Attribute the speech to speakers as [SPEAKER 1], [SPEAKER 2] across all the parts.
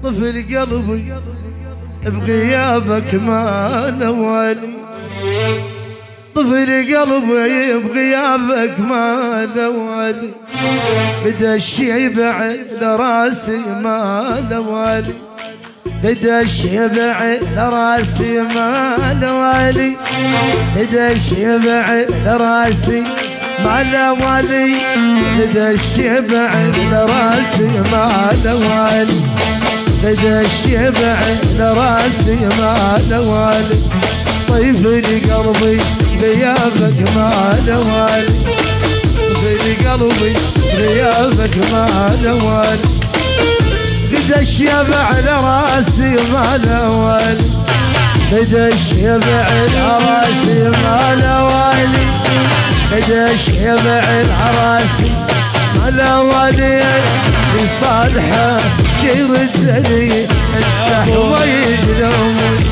[SPEAKER 1] طفل قلبي بغيابك ما نوالي، طفل قلبي بغيابك ما نوالي، بدا الشيبة على راسي ما نوالي، بدا الشيبة على راسي ما نوالي، بدا الشيبة على راسي ما نوالي، بدا الشيبة على راسي ما نوالي، بدا الشيبة على راسي ما نوالي، طيف قلبي غيابك ما نوالي، طيف قلبي غيابك ما نوالي، بدا الشيبة على راسي ما نوالي، بدا الشيبة على راسي ما نوالي، بدا الشيبة على راسي ما نوالي، في صالحه شي ردني انت حويج لومي.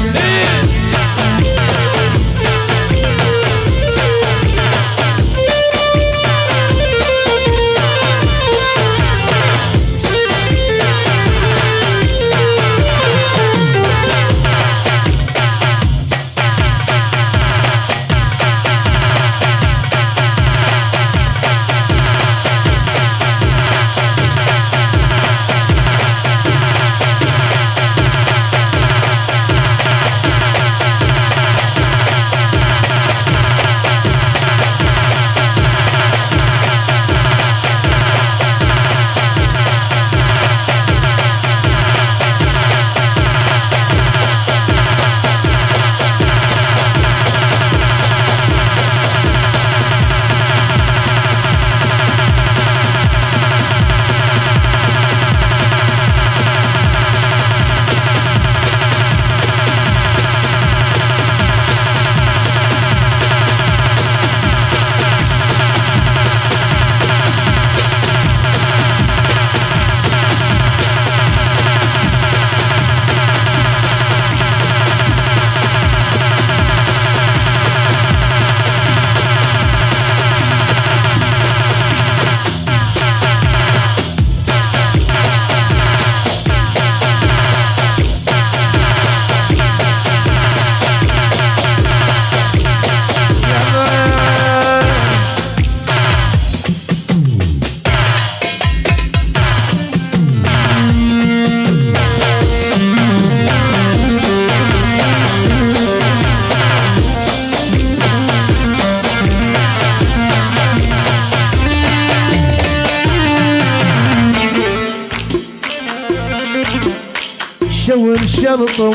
[SPEAKER 1] شور شلطم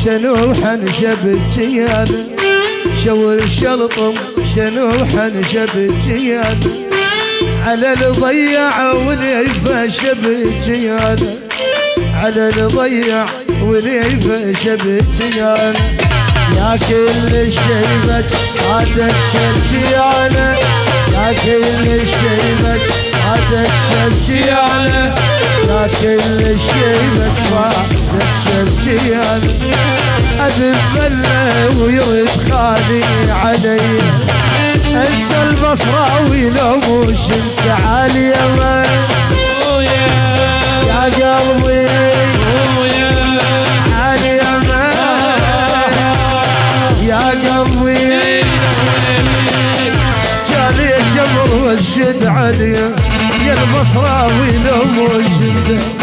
[SPEAKER 1] شنوحا شبجيانا، شور شلطم شنوحا شبجيانا، على الضيع والعيفة شبجيانا، على الضيع والعيفة شبجيانا، يا كل الشيبك عادك شبجيانا، يا كل الشيبك عادك شبجيانا، يا كل الشيبك صادك شبجيانا، أذبله ويرد خالي علي، انت البصراوي لو مش انت عاليمن، يا قلبي عاليمن، يا قلبي جالي الجمر والشد عليا، يا البصراوي لو مش انت